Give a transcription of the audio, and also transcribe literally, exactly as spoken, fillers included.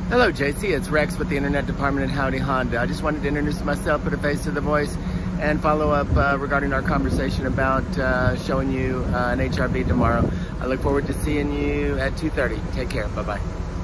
Hello, J C. It's Rex with the Internet Department at Howdy Honda. I just wanted to introduce myself, put a face to the voice, and follow up uh, regarding our conversation about uh, showing you uh, an H R V tomorrow. I look forward to seeing you at two thirty. Take care. Bye-bye.